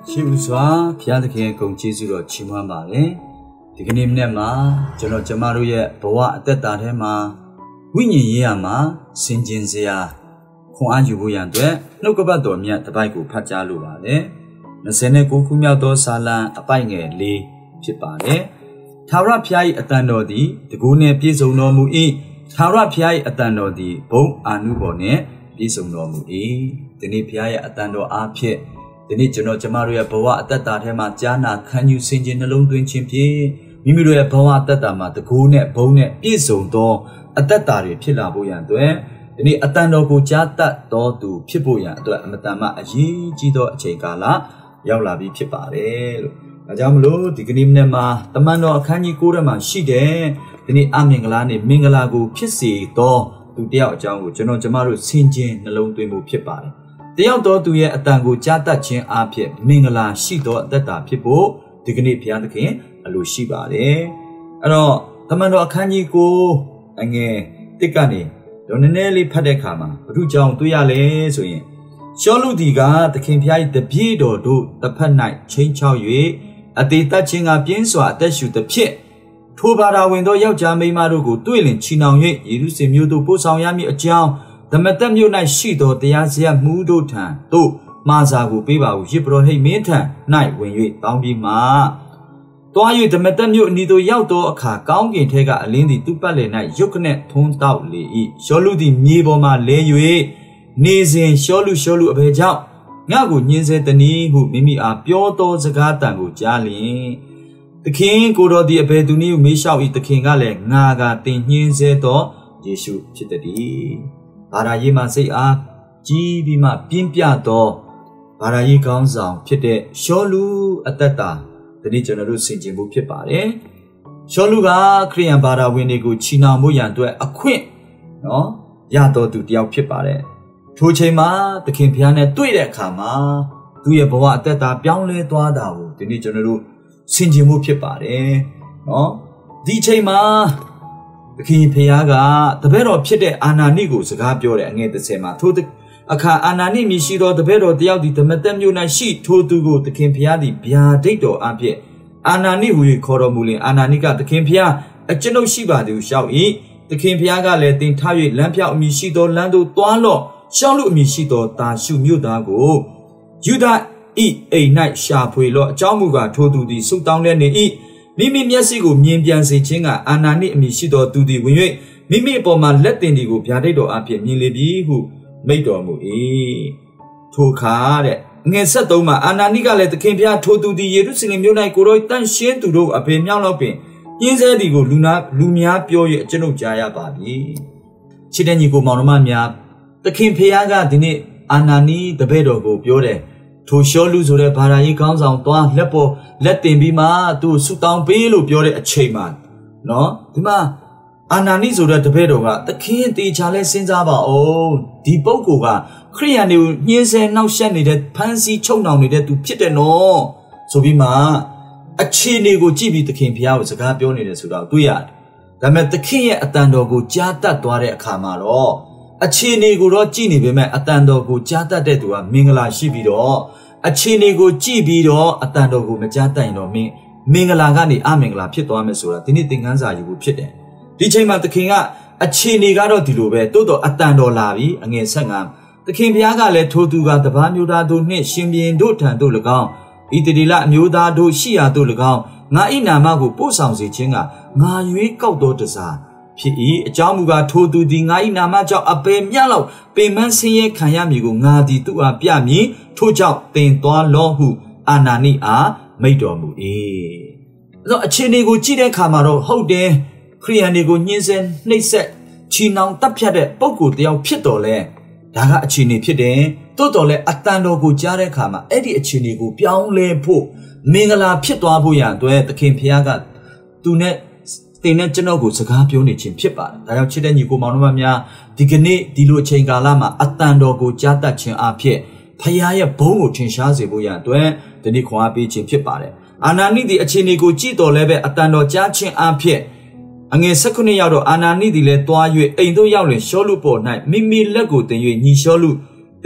ရှိဥစွာဘုရားသခင်ဂုဏ်ကျေးဇူးတော်ချီးမွမ်းပါတယ်ဒီကနေ့နေ့မှာကျွန်တော်ကျမတို့ရဲ့ဘဝအသက်တာထဲမှာဝိညာဉ်ရေးရမှာစင်ကျင်စရာခွန်အားယူဖို့ရန်အတွက်နှုတ်ကပတ်တော်မြတ်တစ်ပိုက်ကိုဖတ်ကြားလိုပါတယ်29ခုမြောက်သောစာလံအပိုက်ငယ်၄ဖြစ်ပါတယ်ထာဝရဘုရား၏အတန်တော်သည်တကူနှင့်ပြည့်စုံတော်မူ၏ထာဝရဘုရား၏အတန်တော်သည်ဘုံအာနုဘော်နှင့်ပြည့်စုံတော်မူ၏ဒီနေ့ဘုရားရဲ့အတန်တော်အားဖြင့်ဒီနေ့ကျွန်တော်ကျမတို့ရဲ့ဘဝအသက်တာထဲမှာကြားနာခံယူစင်ကြင်နှလုံးသွင်းခြင်းဖြင့်မိမိတို့ရဲ့ဘဝအသက်တာမှာတကူနဲ့ဘုံနဲ့ပြည့်စုံသောအသက်တာတွေဖြစ်လာဖို့ရန်အတွက်ဒီနေ့အတန်တော်ကိုကြားတတ်တော်သူဖြစ်ဖို့ရန်အတွက်အမတန်မှအရေးကြီးသောအချိန်ကာလရောက်လာပြီဖြစ်ပါတယ်လို့ဒါကြောင့်မလို့ဒီကနေ့နေ့မှာတမန်တော်အခန်းကြီး9ထဲမှာရှိတဲ့ဒီနေ့အမင်္ဂလာနဲ့မင်္ဂလာကိုဖြစ်စေသောသူတယောက်အကြောင်းကိုကျွန်တော်ကျမတို့ဆင်ခြင်နှလုံးသွင်းဖို့ဖြစ်ပါတယ်တယောက်တော်သူရဲ့အတန်ကိုကြားတတ်ခြင်းအဖြစ်မင်္ဂလာရှိသောအသက်တာဖြစ်ဖို့ဒီကနေ့ဘုရားသခင်အလိုရှိပါတယ်အဲ့တော့တမန်တော်အခန်းကြီး9အငယ်1ကနေတော့နည်းနည်းလေးဖတ်တဲ့အခါမှာဘု து ကြောင့်တွေ့ရလဲဆိုရင်ရှောလုဒီကသခင်ဖျား၏တပည့်တော်တို့တစ်ဖက်၌ချင်းချောက်၍အသေးသက်ခြင်းကပြင်းစွာအသက်ရှူသဖြင့်ထိုဘာသာဝင်သောယောက်ျားမိန်းမတို့ကိုတွေ့လင်ချီနှောင်၍ယေရုရှလင်မြို့သို့ပို့ဆောင်ရမည်အကြောင်းဓမ္မသက်မြို့၌ရှိသောတရားစရပ်မှုတို့ထံသို့မာစာကိုပေးပါဟုယေဘရဟိတ်မင်းထံ၌ဝင်၍တောင်းပြီးမှတွား၍ဓမ္မသက်မြို့အနီးသို့ရောက်သောအခါကောင်းကင်ထဲကအလင်းသည်သူ့ပတ်လည်၌ရုတ်ခနဲ့ထုံးတောက်လေ၏ရှောလုသည်မြေပေါ်မှလဲ၍နေစဉ်ရှောလုအဘယ်ကြောင့်ငါ့ကိုညှင်းဆဲတနည်းဟုမိမိအားပြောသောစကားတန်ကိုကြားလျင်သခင်ကိုတော်သည်အဘယ်သူနည်းဟုမေးလျှောက်၏သခင်ကလည်းငါကတင်ညှင်းဆဲသောယေရှုဖြစ်သည်ဘာသာရေးမှစိတ်အားကြီးပြီးမှပြင်းပြသောဘာသာရေးကောင်းဆောင်ဖြစ်တဲ့ရှောလုအသက်တာဒီနေ့ကျွန်တော်တို့ဆင်ခြင်ဖို့ဖြစ်ပါတယ်ရှောလုကခရိယန်ဘာသာဝင်တွေကိုချီနှောင်ဖို့ရန်အတွက်အခွင့်နော်ရတော်သူတယောက်ဖြစ်ပါတယ်ထိုချိန်မှာသခင်ဘုရားနဲ့တွေ့တဲ့အခါမှာသူ့ရဲ့ဘဝအသက်တာပြောင်းလဲသွားတာကိုဒီနေ့ကျွန်တော်တို့ဆင်ခြင်မှုဖြစ်ပါတယ်နော်ဒီချိန်မှာသခင်ဘုရားကတပည့်တော်ဖြစ်တဲ့အာနာနိကိုစကားပြောတယ်အငယ်30မှာထိုအခါအာနာနိမြည်ရှိသောတပည့်တော်တယောက်သည်ဓမ္မသက်မြို့၌ရှိထိုသူကိုသခင်ဘုရားသည်ဗျာဒိတ်တော်အဖြစ်အာနာနိဟူ၍ခေါ်တော်မူလင်အာနာနိကသခင်ဘုရားအကျွန်ုပ်ရှိပါသည်ဟုလျှောက်၏သခင်ဘုရားကလည်းသင်ထ၍လမ်းဖြောက်အမည်ရှိသောလမ်းသို့သွားလော့ရှောက်လို့အမည်ရှိသောတာရှုမြို့သားကိုယူဒ၏အိမ်၌ရှာဖွေလော့အကြောင်းမူကားထိုသူသည်ဆုတောင်းလျက်နေ၏မိမိမျက်စိကိုမြင်ပြန်စေခြင်းကအာနာနိအမည်ရှိသောသူသည်ဝင်၍မိမိအပေါ်မှာလက်တင်ဒီကိုဗျာဒိတ်တော်အဖြစ်မြင်လေပြီဟုမိန့်တော်မူ၏ထိုအခါတဲ့ငယ်73မှာအာနာနိကလည်းသခင်ဘုရားထိုသူသည်ယေရုရှလင်မြို့၌ကိုယ်တော်တန်ရှင်းသူတို့အဘယ်မြောက်လောက်ပင်ညှင်းဆဲသည်ကိုလူများပြော၍ကျွန်ုပ်ကြားရပါပြီချစ်တဲ့ညီကိုမောင်နှမများသခင်ဖျားကဒီနေ့အာနာနီတပည့်တော်ကိုပြောတယ်ထိုရှောလုဆိုတဲ့ဘာသာရေးခေါင်းဆောင်သွားလက်တင်ပြီးမှသူဆူတောင်းပေးလို့ပြောတဲ့အချိန်မှာနော်ဒီမှာအာနာနီဆိုတဲ့တပည့်တော်ကသခင်တေချာလဲစဉ်းစားပါဦးဒီပုဂ္ဂိုလ်ကခရိယန်တွေကိုညှင်းဆဲနှောက်ယှက်နေတဲ့ဖန်စီချုပ်နှောင်နေတဲ့သူဖြစ်တယ်နော်ဆိုပြီးမှအခြေအနေကိုကြည့်ပြီးသခင်ဖျားကိုစကားပြောနေတယ်ဆိုတော့တွေ့ရတယ်ဒါပေမဲ့သခင်ရဲ့အတန်တော်ကိုကြားတတ်သွားတဲ့အခါမှာတော့အခြေအနေကိုတော့ကြည့်နေပေမဲ့အတန်တော်ကိုကြားတတ်တဲ့သူကမင်္ဂလာရှိပြီးတော့အခြေအနေကိုကြည့်ပြီးတော့အတန်တော်ကိုမကြားတတ်ရင်တော့မင်္ဂလာကနေအမင်္ဂလာဖြစ်သွားမယ်ဆိုတာဒီနေ့သင်ခန်းစာယူဖို့ဖြစ်တယ်ဒီချိန်မှာသခင်ကအခြေအနေကတော့ဒီလိုပဲတိုးတော့အတန်တော်လာပြီအငယ်15သခင်ဘုရားကလည်းထိုသူကတပားမျိုးသားတို့နှင့်ရှင်ဘုရင်တို့ထံသို့၎င်းဣသရေလအမျိုးသားတို့ရှိရာသို့၎င်းငါ၏နာမကိုပို့ဆောင်စေခြင်းကငါရွေးကောက်သောတစားဖြစ်၏အကြောင်းမူကားထိုသူသည်ငါ၏နာမကြောင့်အပေမြတ်လောက်ပင်မဆင်းရဲခံရမည်ကိုငါသည်သူ့အားပြမည်ထို့ကြောင့်သင်သွားလောဟုအာနာနိအားမိန့်တော်မူ၏အဲ့တော့အခြေအနေကိုကြည့်တဲ့အခါမှာတော့ဟုတ်တယ်ခရိယန်တွေကိုညှင်းဆဲနှိပ်စက်ချီနှောင်တပ်ဖြတ်တဲ့ပုဂ္ဂိုလ်တယောက်ဖြစ်တော်လဲဒါကအခြေအနေဖြစ်တယ်တိုးတော်လဲအတန်တော်ကိုကြားတဲ့အခါမှာအဲ့ဒီအခြေအနေကိုပြောင်းလဲဖို့မင်္ဂလာဖြစ်သွားဖို့ရန်အတွက်သခင်ဖျားကသူနဲ့တင်နဲ့ကျွန်တော်ကိုစကားပြောနေခြင်းဖြစ်ပါတယ်ဒါကြောင့်ချစ်တဲ့ညီကိုမောင်နှမများဒီကနေ့ဒီလိုအချိန်ကာလမှာအတန်တော်ကိုကြားတတ်ခြင်းအဖြစ်ဖျားရဲ့ဘုန်းကိုထင်ရှားစေဖို့ရန်အတွက်ဒီနေ့ခွန်အားပေးခြင်းဖြစ်ပါတယ်အာနာနိသည်အခြေအနေကိုကြည့်တော်လဲပဲအတန်တော်ကြားခြင်းအဖြစ်အငယ်19ရောက်တော့အာနာနိသည်လည်းတွား၍အိမ်သို့ရောက်လင်ရှောလုပေါ်၌မိမိလက်ကိုတင်၍ညီရှောလုသ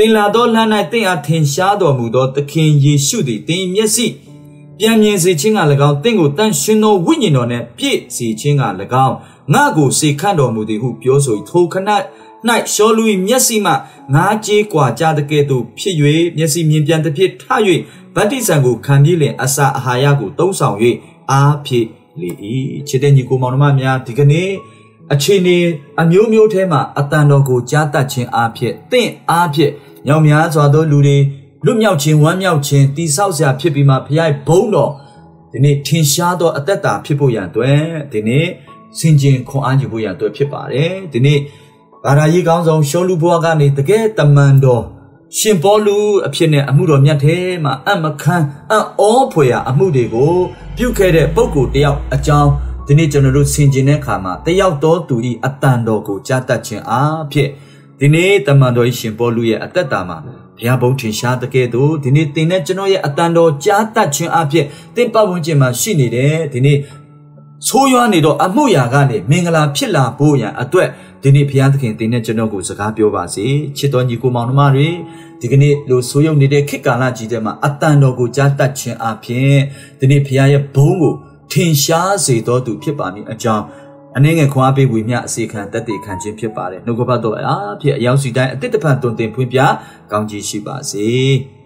တင်လာသောလမ်း၌တင့်အားထင်ရှားတော်မူသောသခင်ယေရှုသည်တင်မျက်စိပြန်မြင်စေခြင်းက၎င်းတင့်ကိုတန်ရှင်သောဝိညာဉ်တော်နှင့်ပြည့်စေခြင်းက၎င်းငါကိုစေခန့်တော်မူသည်ဟုပြောဆို၏ထိုခဏ၌ရှောလူ၏မျက်စိမှငါကြေးကွာကြတဲ့ကဲ့သို့ဖြစ်၍မျက်စိမြင်ပြန်သည်ဖြစ်ထ၍ဗတ္တိဇံကိုခံပြီးလင်အစာအာဟာရကိုသုံးဆောင်၍အားဖြစ်လေ၏ချစ်တဲ့ညီကိုမောင်နှမများဒီကနေ့အခြေအနေအမျိုးမျိုးထဲမှာအတန်တော်ကိုကြားတတ်ခြင်းအားဖြင့်တင့်အားဖြင့်ညောင်များစွာသောလူတွေလွတ်မြောက်ခြင်းဝမ်းမြောက်ခြင်းတိဆောက်စရာဖြစ်ပြီးမှဖခင်ဘုန်းတော်ဒီနေ့ထင်ရှားသောအသက်တာဖြစ်ဖို့ရန်အတွက်ဒီနေ့စင်ကြင်ခွန်အားယူဖို့ရန်အတွက်ဖြစ်ပါတယ်ဒီနေ့ဘာသာရေးကောင်းဆောင်ရှောလူဘွားကနေတကယ်တမန်တော်ရှင်ပေါလုအဖြစ်နဲ့အမှုတော်မြတ်ထဲမှာအမခန်းအောဖွယ်ရာအမှုတွေကိုပြုခဲ့တဲ့ပုဂ္ဂိုလ်တယောက်အကြောင်းဒီနေ့ကျွန်တော်တို့ဆင်ခြင်တဲ့အခါမှာတယောက်တော်သူဤအတန်တော်ကိုကြားတတ်ခြင်းအားဖြင့်ဒီနေ့တမန်တော်ရှင်ပေါလုရဲ့အသက်တာမှာဘုရားဘုန်းထင်ရှားတဲ့ကဲ့သို့ဒီနေ့သင်နဲ့ကျွန်တော်ရဲ့အတန်တော်ကြားတတ်ခြင်းအားဖြင့်သင်ပတ်ဝန်းကျင်မှာရှိနေတဲ့ဒီနေ့ဆိုးရွားနေတော့အမှုရာကနေမင်္ဂလာဖြစ်လာဖို့ရန်အတွက်ဒီနေ့ဘုရားသခင်သင်နဲ့ကျွန်တော်ကိုစကားပြောပါစေချစ်တော်ညီကိုမောင်နှမတွေဒီကနေ့လိုဆိုးရုံနေတဲ့ခေတ်ကာလကြီးထဲမှာအတန်တော်ကိုကြားတတ်ခြင်းအပြင်ဒီနေ့ဘုရားရဲ့ဘုန်းကိုထင်ရှားစေတော်သူဖြစ်ပါမည်အကြောင်းအနေငယ်ခွန်အားပေးဝေမျှအစီခံတတ်တည်ခံခြင်းဖြစ်ပါတယ်နှုတ်ကပတ်တော်အားဖြင့်အယောက်စီတိုင်းအတိတ်တဖန်တွင်တင်ဖွင့်ပြကောင်းကြီးရှိပါစေ